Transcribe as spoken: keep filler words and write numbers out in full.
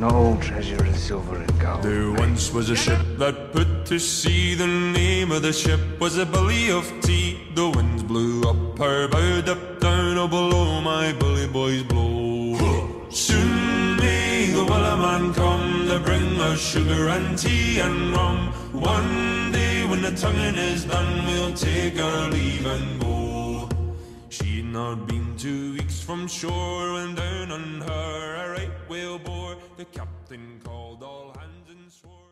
no old treasure of silver and gold. There once was a ship that put to sea. The name of the ship was a Billy of Tea. The winds blew up her bow, up down, oh below my bully boys blow. Soon may the Wellerman come to bring us sugar and tea and rum. One day when the tonguing is done, we'll take our leave and go. She'd not been two weeks from shore when down on her a right whale bore. The captain called all hands and swore.